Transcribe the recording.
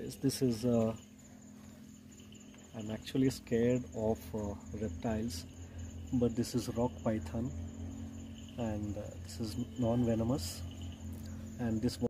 guys, I'm actually scared of reptiles, but this is rock python, and this is non-venomous, and this